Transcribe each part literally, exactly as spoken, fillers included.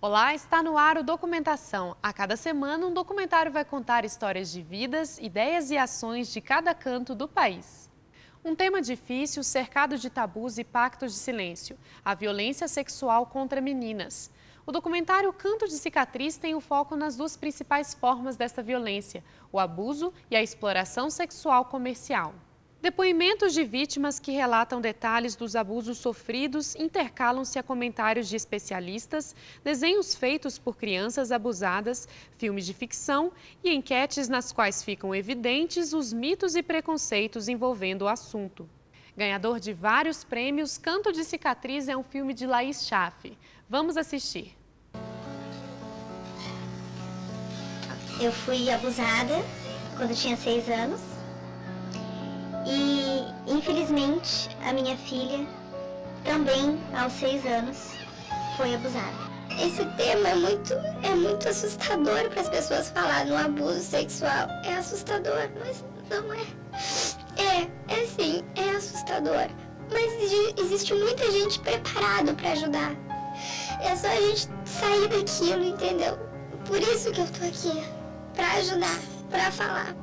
Olá, está no ar o Documentação. A cada semana, um documentário vai contar histórias de vidas, ideias e ações de cada canto do país. Um tema difícil, cercado de tabus e pactos de silêncio: a violência sexual contra meninas. O documentário Canto de Cicatriz tem o foco nas duas principais formas desta violência: o abuso e a exploração sexual comercial. Depoimentos de vítimas que relatam detalhes dos abusos sofridos intercalam-se a comentários de especialistas, desenhos feitos por crianças abusadas, filmes de ficção e enquetes nas quais ficam evidentes os mitos e preconceitos envolvendo o assunto. Ganhador de vários prêmios, Canto de Cicatriz é um filme de Laís Schaff. Vamos assistir. Eu fui abusada quando eu tinha seis anos. E, infelizmente, a minha filha, também aos seis anos, foi abusada. Esse tema é muito, é muito assustador para as pessoas falarem no abuso sexual. É assustador, mas não é. É, é sim, é assustador. Mas existe muita gente preparada para ajudar. É só a gente sair daquilo, entendeu? Por isso que eu tô aqui, para ajudar, para falar.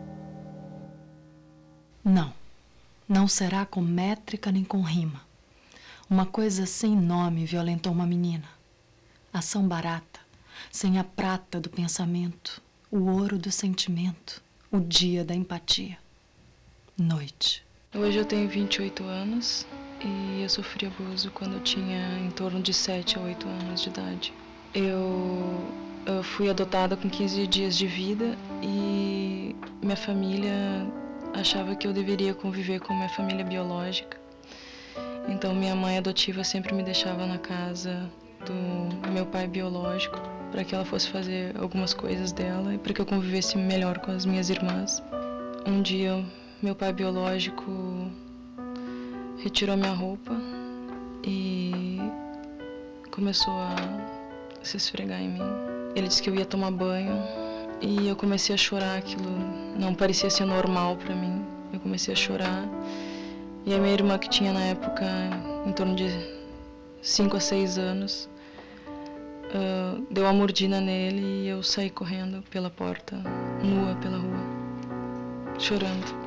Não, não será com métrica nem com rima. Uma coisa sem nome violentou uma menina. Ação barata, sem a prata do pensamento, o ouro do sentimento, o dia da empatia. Noite. Hoje eu tenho vinte e oito anos e eu sofri abuso quando eu tinha em torno de sete a oito anos de idade. Eu, eu fui adotada com quinze dias de vida e minha família achava que eu deveria conviver com minha família biológica. Então minha mãe adotiva sempre me deixava na casa do meu pai biológico para que ela fosse fazer algumas coisas dela e para que eu convivesse melhor com as minhas irmãs. Um dia meu pai biológico retirou minha roupa e começou a se esfregar em mim. Ele disse que eu ia tomar banho. E eu comecei a chorar, aquilo não parecia ser normal para mim. Eu comecei a chorar. E a minha irmã, que tinha na época em torno de cinco a seis anos, uh, deu uma mordida nele e eu saí correndo pela porta, nua pela rua, chorando.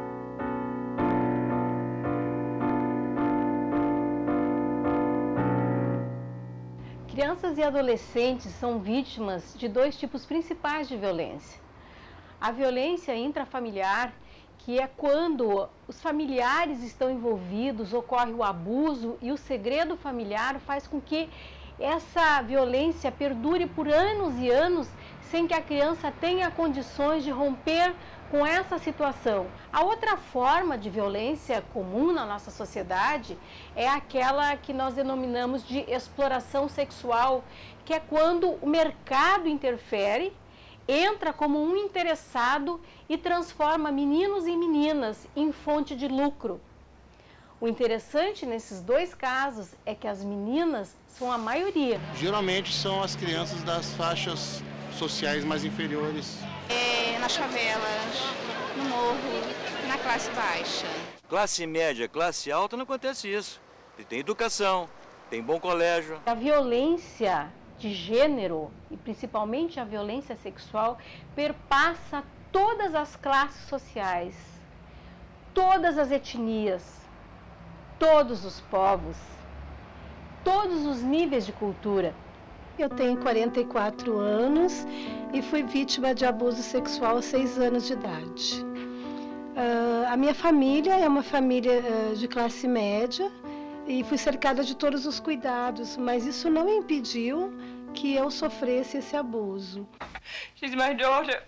Crianças e adolescentes são vítimas de dois tipos principais de violência. A violência intrafamiliar, que é quando os familiares estão envolvidos, ocorre o abuso e o segredo familiar faz com que essa violência perdure por anos e anos sem que a criança tenha condições de romper com essa situação. A outra forma de violência comum na nossa sociedade é aquela que nós denominamos de exploração sexual, que é quando o mercado interfere, entra como um interessado e transforma meninos e meninas em fonte de lucro. O interessante nesses dois casos é que as meninas são a maioria. Geralmente são as crianças das faixas sociais mais inferiores. É, nas favelas, no morro, na classe baixa. Classe média, classe alta, não acontece isso. E tem educação, tem bom colégio. A violência de gênero, e principalmente a violência sexual, perpassa todas as classes sociais, todas as etnias, todos os povos, todos os níveis de cultura. Eu tenho quarenta e quatro anos e fui vítima de abuso sexual aos seis anos de idade. Uh, a minha família é uma família uh, de classe média e fui cercada de todos os cuidados, mas isso não impediu que eu sofresse esse abuso. She's my daughter.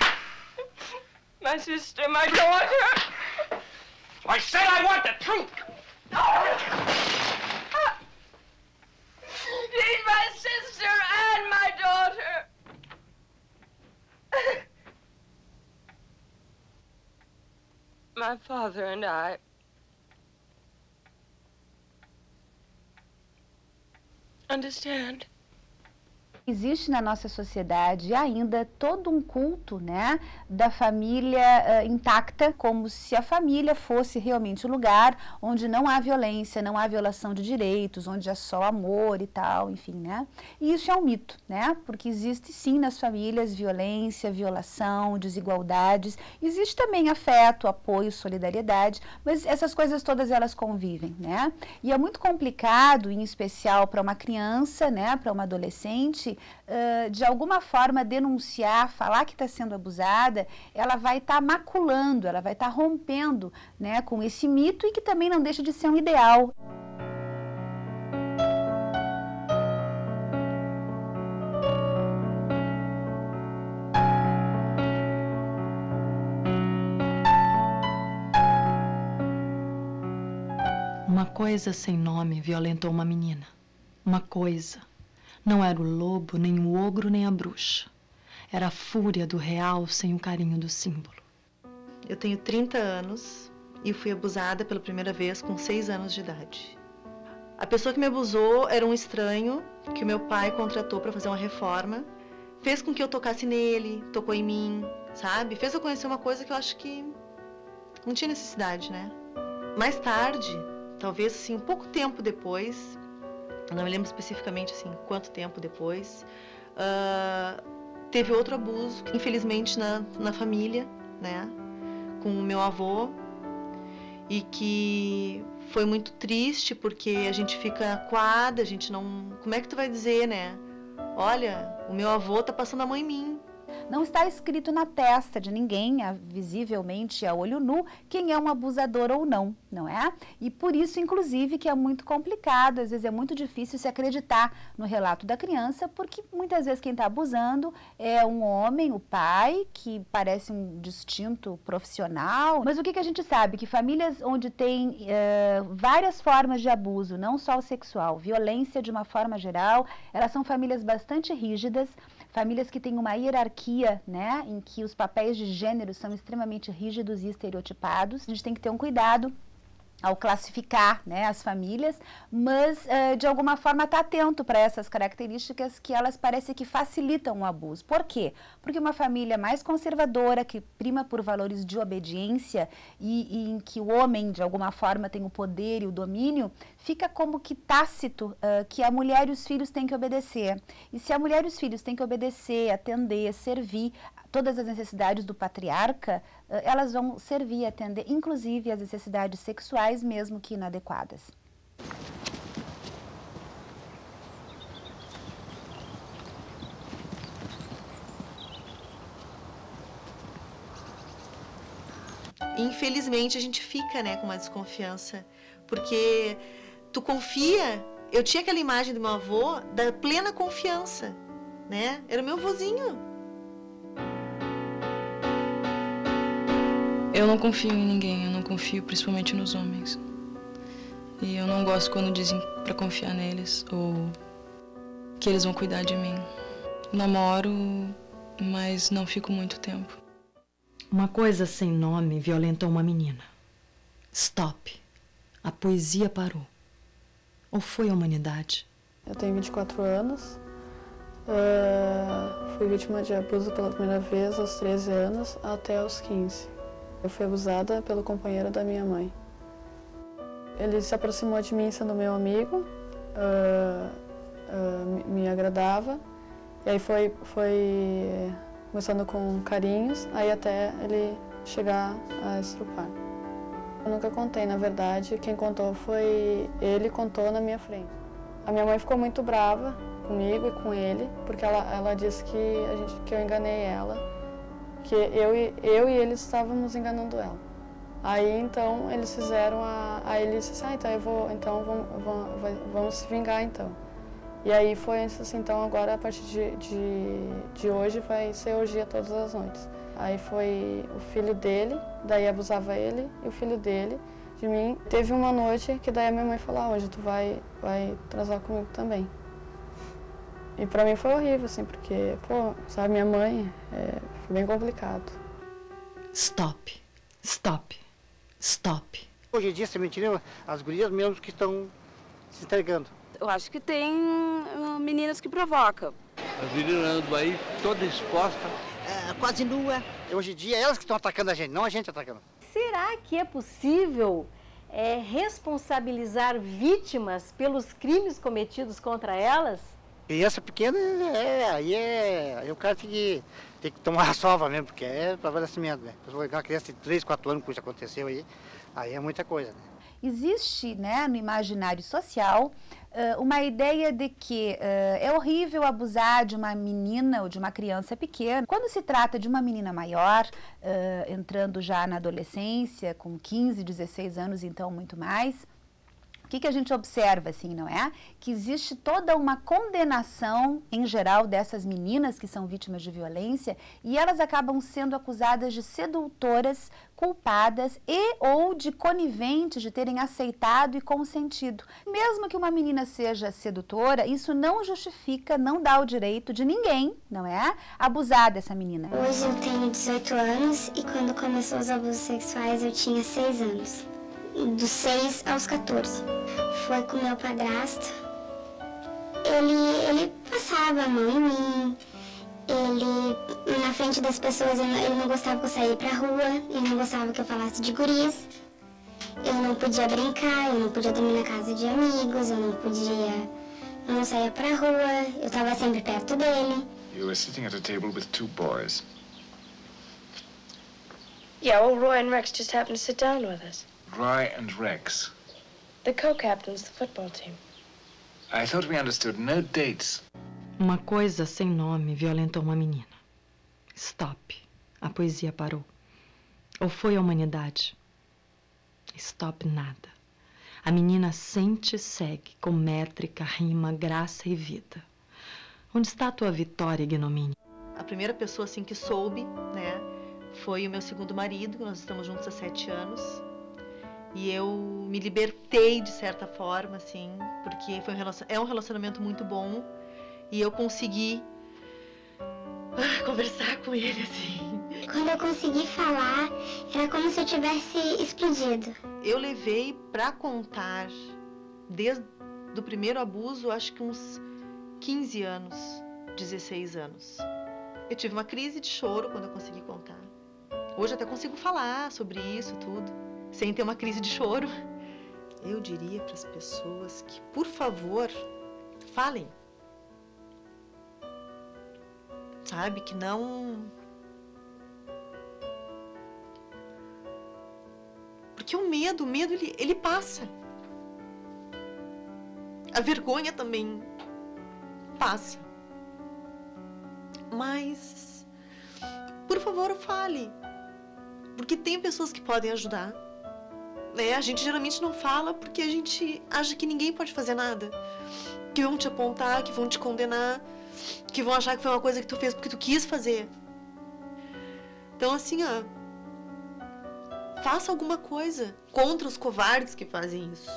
My sister, my daughter. I said I want the truth. She's my sister and my daughter. My father and I understand. Existe na nossa sociedade ainda todo um culto, né, da família uh, intacta, como se a família fosse realmente o lugar onde não há violência, não há violação de direitos, onde é só amor e tal, enfim, né? E isso é um mito, né? Porque existe sim nas famílias violência, violação, desigualdades, existe também afeto, apoio, solidariedade, mas essas coisas todas elas convivem, né? E é muito complicado, em especial para uma criança, né, para uma adolescente, Uh, de alguma forma denunciar, falar que está sendo abusada, ela vai estar tá maculando, ela vai estar tá rompendo, né, com esse mito e que também não deixa de ser um ideal. Uma coisa sem nome violentou uma menina. Uma coisa. Não era o lobo, nem o ogro, nem a bruxa. Era a fúria do real sem o carinho do símbolo. Eu tenho trinta anos e fui abusada pela primeira vez com seis anos de idade. A pessoa que me abusou era um estranho que o meu pai contratou para fazer uma reforma. Fez com que eu tocasse nele, tocou em mim, sabe? Fez eu conhecer uma coisa que eu acho que não tinha necessidade, né? Mais tarde, talvez assim, pouco tempo depois, não me lembro especificamente assim quanto tempo depois, uh, teve outro abuso, infelizmente na, na família, né, com o meu avô, e que foi muito triste porque a gente fica acuada, a gente não... Como é que tu vai dizer, né? Olha, o meu avô tá passando a mão em mim. Não está escrito na testa de ninguém, visivelmente a olho nu, quem é um abusador ou não, não é? E por isso, inclusive, que é muito complicado, às vezes é muito difícil se acreditar no relato da criança, porque muitas vezes quem está abusando é um homem, o pai, que parece um distinto profissional. Mas o que, que a gente sabe? Que famílias onde tem uh, várias formas de abuso, não só o sexual, violência de uma forma geral, elas são famílias bastante rígidas, famílias que têm uma hierarquia, né, em que os papéis de gênero são extremamente rígidos e estereotipados. A gente tem que ter um cuidado ao classificar, né, as famílias, mas uh, de alguma forma estar atento para essas características que elas parecem que facilitam o abuso. Por quê? Porque uma família mais conservadora, que prima por valores de obediência e, e em que o homem de alguma forma tem o poder e o domínio, fica como que tácito uh, que a mulher e os filhos têm que obedecer. E se a mulher e os filhos têm que obedecer, atender, servir todas as necessidades do patriarca, elas vão servir, atender, inclusive as necessidades sexuais, mesmo que inadequadas. Infelizmente a gente fica, né, com uma desconfiança, porque tu confia. Eu tinha aquela imagem do meu avô da plena confiança, né? Era o meu vozinho. Eu não confio em ninguém, eu não confio principalmente nos homens. E eu não gosto quando dizem pra confiar neles ou que eles vão cuidar de mim. Namoro, mas não fico muito tempo. Uma coisa sem nome violentou uma menina. Stop. A poesia parou. Ou foi a humanidade? Eu tenho vinte e quatro anos. Uh, fui vítima de abuso pela primeira vez aos treze anos até aos quinze. Eu fui abusada pelo companheiro da minha mãe. Ele se aproximou de mim sendo meu amigo, uh, uh, me agradava, e aí foi, foi começando com carinhos, aí até ele chegar a estrupar. Eu nunca contei, na verdade, quem contou foi ele, contou na minha frente. A minha mãe ficou muito brava comigo e com ele, porque ela, ela disse que, a gente, que eu enganei ela, que eu e, eu e eles estávamos enganando ela. Aí então eles fizeram a... Aí ele disse assim, ah, então eu vou, então vamos, vamos, vamos se vingar então. E aí foi assim, então agora a partir de, de, de hoje vai ser orgia todas as noites. Aí foi o filho dele, daí abusava ele, e o filho dele de mim. Teve uma noite que daí a minha mãe falou, ah, hoje tu vai, vai transar comigo também. E pra mim foi horrível, assim, porque, pô, sabe, minha mãe, é, foi bem complicado. Stop, stop, stop. Hoje em dia, essa mentira, as gurias mesmo que estão se entregando. Eu acho que tem meninas que provocam. As meninas andam aí toda exposta. É, quase nua. Hoje em dia, elas que estão atacando a gente, não a gente atacando. Será que é possível é, responsabilizar vítimas pelos crimes cometidos contra elas? Criança pequena, é, aí é, aí o cara tem que, tem que tomar a sova mesmo, porque é favorecimento, né? Uma criança de três, quatro anos que isso aconteceu aí, aí é muita coisa, né? Existe, né, no imaginário social uma ideia de que uh, é horrível abusar de uma menina ou de uma criança pequena. Quando se trata de uma menina maior, uh, entrando já na adolescência, com quinze, dezesseis anos, então muito mais, o que, que a gente observa, assim, não é? Que existe toda uma condenação, em geral, dessas meninas que são vítimas de violência e elas acabam sendo acusadas de sedutoras, culpadas e ou de coniventes, de terem aceitado e consentido. Mesmo que uma menina seja sedutora, isso não justifica, não dá o direito de ninguém, não é? Abusar dessa menina. Hoje eu tenho dezoito anos e quando começou os abusos sexuais eu tinha seis anos. Dos seis aos quatorze. Foi com meu padrasto. Ele, ele passava a mão em mim. Ele, na frente das pessoas, ele não gostava que eu saísse pra rua. Ele não gostava que eu falasse de gurias. Eu não podia brincar, eu não podia dormir na casa de amigos, eu não podia... Eu não saía pra rua, eu tava sempre perto dele. You were sitting at a table with two boys. Yeah, well, Roy and Rex just happened to sit down with us. Roy and Rex. The co-captains of the football team. I thought we understood no dates. Uma coisa sem nome violentou uma menina. Stop. A poesia parou. Ou foi a humanidade? Stop nada. A menina sente e segue, com métrica, rima, graça e vida. Onde está a tua vitória, ignomínia? A primeira pessoa, assim, que soube, né, foi o meu segundo marido, nós estamos juntos há sete anos. E eu me libertei, de certa forma, assim, porque foi um relacion... é um relacionamento muito bom. E eu consegui ah, conversar com ele, assim. Quando eu consegui falar, era como se eu tivesse explodido. Eu levei pra contar, desde o primeiro abuso, acho que uns quinze anos, dezesseis anos. Eu tive uma crise de choro quando eu consegui contar. Hoje até consigo falar sobre isso tudo, sem ter uma crise de choro. Eu diria para as pessoas que, por favor, falem. Sabe, que não... Porque o medo, o medo, ele, ele passa. A vergonha também passa. Mas, por favor, fale. Porque tem pessoas que podem ajudar. Né? A gente geralmente não fala porque a gente acha que ninguém pode fazer nada. Que vão te apontar, que vão te condenar, que vão achar que foi uma coisa que tu fez porque tu quis fazer. Então, assim, ó, faça alguma coisa contra os covardes que fazem isso.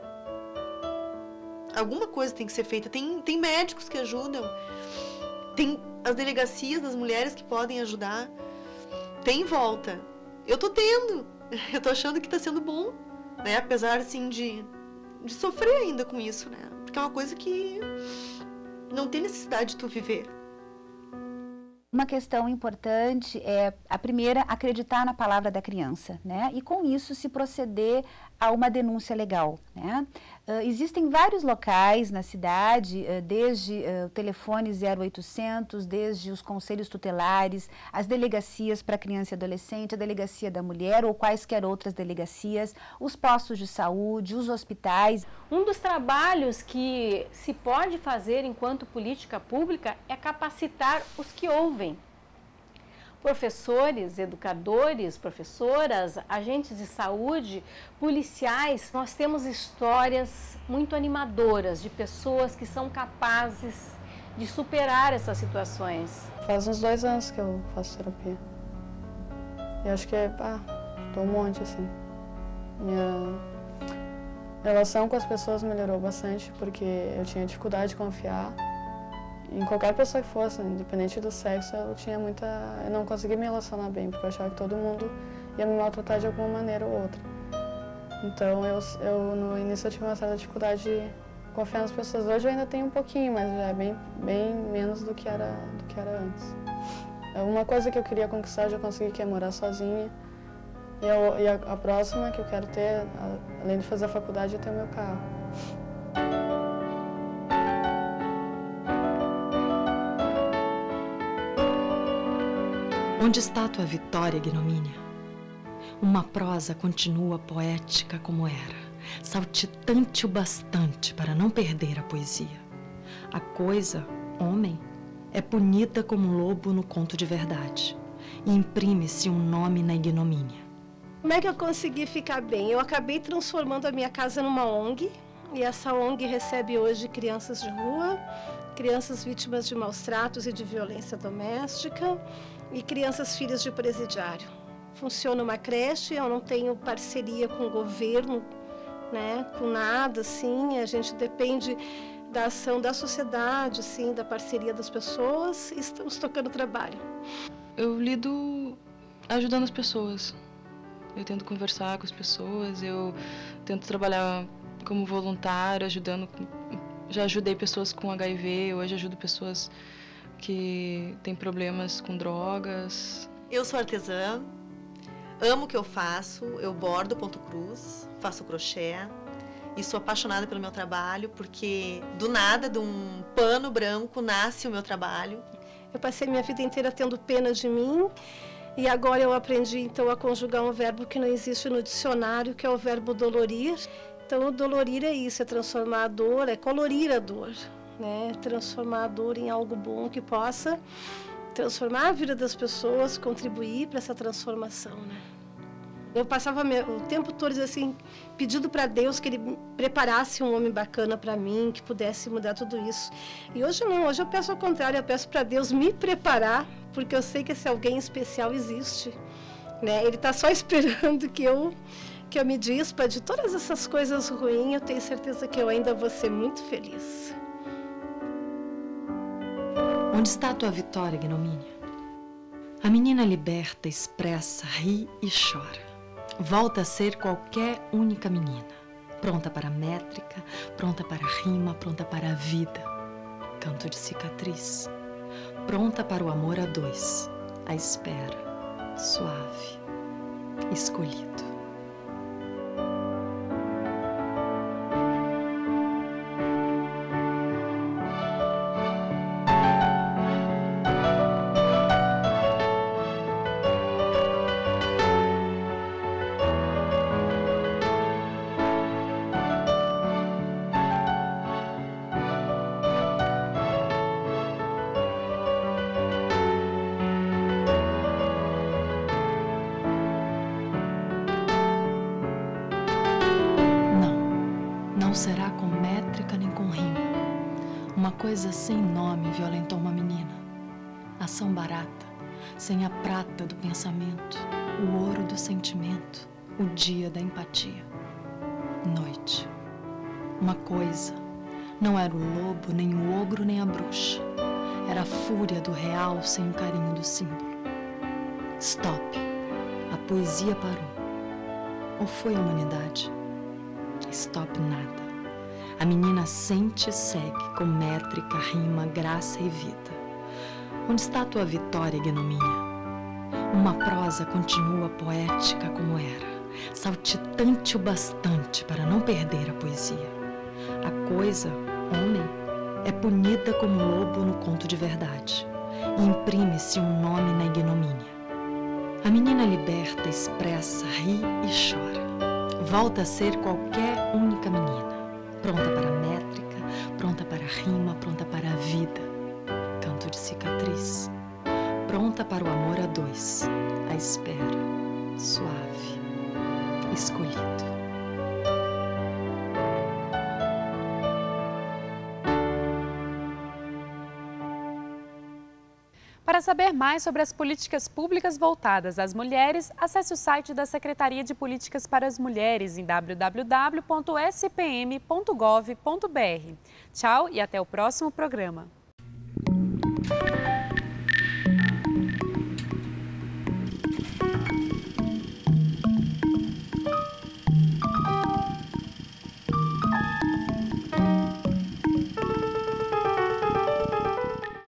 Alguma coisa tem que ser feita. Tem, tem médicos que ajudam. Tem as delegacias das mulheres que podem ajudar. Tem volta. Eu tô tendo. Eu tô achando que tá sendo bom, né? Apesar, assim, de, de sofrer ainda com isso, né? Porque é uma coisa que não tem necessidade de tu viver. Uma questão importante é, a primeira, acreditar na palavra da criança, né? E com isso se proceder a uma denúncia legal, né? Uh, existem vários locais na cidade, uh, desde uh, o telefone zero oitocentos, desde os conselhos tutelares, as delegacias para criança e adolescente, a delegacia da mulher ou quaisquer outras delegacias, os postos de saúde, os hospitais. Um dos trabalhos que se pode fazer enquanto política pública é capacitar os que ouvem. Professores, educadores, professoras, agentes de saúde, policiais. Nós temos histórias muito animadoras de pessoas que são capazes de superar essas situações. Faz uns dois anos que eu faço terapia. E acho que é, ah, tô um monte, assim. Minha relação com as pessoas melhorou bastante, porque eu tinha dificuldade de confiar. Em qualquer pessoa que fosse, independente do sexo, eu tinha muita... Eu não conseguia me relacionar bem, porque eu achava que todo mundo ia me maltratar de alguma maneira ou outra. Então, eu, eu no início eu tive uma certa dificuldade de, Confiar nas pessoas hoje eu ainda tenho um pouquinho, mas já é bem, bem menos do que era, do que era antes. Uma coisa que eu queria conquistar, eu já consegui, que é morar sozinha. E, eu, e a, a próxima que eu quero ter, a, além de fazer a faculdade, é ter o meu carro. Onde está tua vitória, ignomínia? Uma prosa continua poética como era, saltitante o bastante para não perder a poesia. A coisa, homem, é punida como lobo no conto de verdade, e imprime-se um nome na ignomínia. Como é que eu consegui ficar bem? Eu acabei transformando a minha casa numa O N G, e essa O N G recebe hoje crianças de rua, crianças vítimas de maus tratos e de violência doméstica, e crianças filhas de presidiário. Funciona uma creche, eu não tenho parceria com o governo, né, com nada, assim, a gente depende da ação da sociedade, assim, da parceria das pessoas, e estamos tocando trabalho. Eu lido ajudando as pessoas. Eu tento conversar com as pessoas, eu tento trabalhar como voluntário, ajudando. Já ajudei pessoas com H I V, hoje ajudo pessoas que têm problemas com drogas. Eu sou artesã, amo o que eu faço, eu bordo ponto cruz, faço crochê e sou apaixonada pelo meu trabalho, porque do nada, de um pano branco, nasce o meu trabalho. Eu passei minha vida inteira tendo pena de mim, e agora eu aprendi então a conjugar um verbo que não existe no dicionário, que é o verbo dolorir. Então o dolorir é isso, é transformar a dor, é colorir a dor, né? Transformar a dor em algo bom que possa transformar a vida das pessoas, contribuir para essa transformação, né? Eu passava o tempo todo assim, pedindo para Deus que Ele preparasse um homem bacana para mim, que pudesse mudar tudo isso. E hoje não, hoje eu peço ao contrário, eu peço para Deus me preparar, porque eu sei que esse alguém especial existe, né? Ele está só esperando que eu, que eu me dispa de todas essas coisas ruins. Eu tenho certeza que eu ainda vou ser muito feliz. Onde está a tua vitória, ignomínia? A menina liberta, expressa, ri e chora. Volta a ser qualquer única menina, pronta para a métrica, pronta para a rima, pronta para a vida. Canto de cicatriz, pronta para o amor a dois, a espera, suave, escolhido. Não será com métrica nem com rima. Uma coisa sem nome violentou uma menina. Ação barata, sem a prata do pensamento, o ouro do sentimento, o dia da empatia. Noite. Uma coisa. Não era o lobo, nem o ogro, nem a bruxa. Era a fúria do real sem o carinho do símbolo. Stop. A poesia parou. Ou foi a humanidade? Stop nada. A menina sente e segue com métrica, rima, graça e vida. Onde está a tua vitória, ignomínia? Uma prosa continua poética como era, saltitante o bastante para não perder a poesia. A coisa, homem, é punida como lobo no conto de verdade, e imprime-se um nome na ignomínia. A menina liberta, expressa, ri e chora. Volta a ser qualquer única menina, pronta para a métrica, pronta para a rima, pronta para a vida. Canto de cicatriz, pronta para o amor a dois, a espera, suave, escolhido. Para saber mais sobre as políticas públicas voltadas às mulheres, acesse o site da Secretaria de Políticas para as Mulheres em w w w ponto s p m ponto gov ponto b r. Tchau e até o próximo programa.